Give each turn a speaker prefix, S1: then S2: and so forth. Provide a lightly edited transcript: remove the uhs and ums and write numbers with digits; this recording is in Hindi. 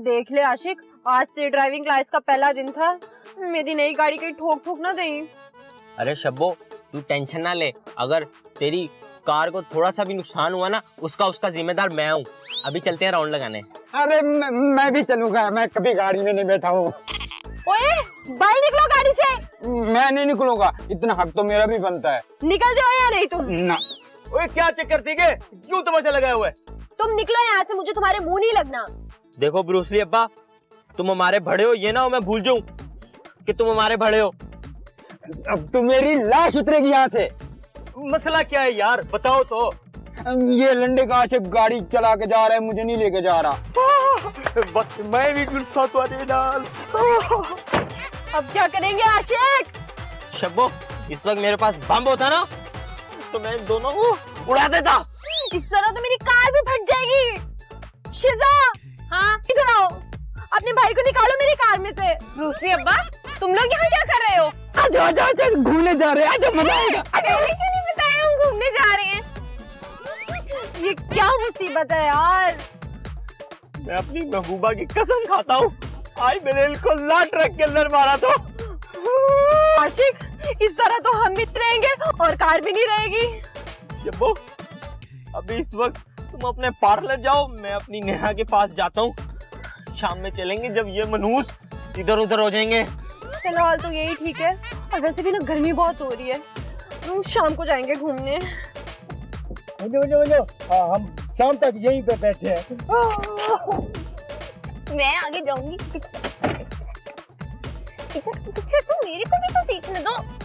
S1: देख ले आशिक, आज तेरी ड्राइविंग क्लास का पहला दिन था, मेरी नई गाड़ी की ठोक ठोक ना दें।
S2: अरे शब्बो तू टेंशन ना ले, अगर तेरी कार को थोड़ा सा भी नुकसान हुआ ना उसका जिम्मेदार मैं हूँ। अभी चलते हैं राउंड लगाने।
S3: अरे मैं भी चलूंगा, मैं कभी गाड़ी में नहीं बैठा हूँ।
S1: ओए बाहर निकलो गाड़ी से।
S3: मैं नहीं निकलूंगा, इतना हक तो मेरा भी बनता है।
S1: निकल जाओ या नहीं तुम
S3: ना।
S2: ओए क्या चक्कर थी के क्यों तमाशा लगाए हुए?
S1: तुम निकलो यहाँ से, मुझे तुम्हारे मुंह नहीं लगना।
S2: देखो ब्रूसली अब्बा, तुम हमारे बड़े हो, ये ना हो मैं भूल जाऊं कि तुम हमारे बड़े हो।
S3: अब तो मेरी लाश उतरेगी यहाँ से।
S2: मसला क्या है यार बताओ तो।
S3: ये लंडे कहाँ से गाड़ी चला के जा रहा है, मुझे नहीं लेके जा रहा।
S2: बस मैं भी गुस्सा तो
S1: अब क्या करेंगे आशिक?
S2: शब्बो इस वक्त मेरे पास बम होता ना तो मैं इन दोनों को उड़ा देता।
S1: इस तरह तो मेरी कार भी फट जाएगी। शिजा, हाँ इधर आओ, अपने भाई को निकालो मेरी कार में से। ब्रूसली अब्बा तुम लोग यहाँ क्या कर रहे हो?
S3: आजो आजो आजो घूमने जा रहे हैं, आजो मजा आएगा।
S1: पहले क्यों नहीं बताया हम घूमने जा रहे हैं? ये क्या मुसीबत है यार।
S2: मैं अपनी महबूबा की कसम खाता हूँ, आज मैंने इनको लाट ट्रक के अंदर मारा तो।
S1: आशिक इस तरह तो हम भी रहेंगे और कार भी नहीं रहेगी।
S2: शब्बो अभी इस वक्त तुम अपने पार्लर जाओ, मैं अपनी नेहा के पास जाता हूँ। शाम में चलेंगे जब ये मनहूस इधर उधर हो जाएंगे।
S1: फिलहाल तो यही ठीक है, और वैसे भी ना गर्मी बहुत हो रही है, हम शाम को जाएंगे घूमने।
S3: हम शाम तक यहीं पे बैठे हैं।
S1: मैं आगे जाऊंगी, पीछे तो मेरे को भी तो देखने दो।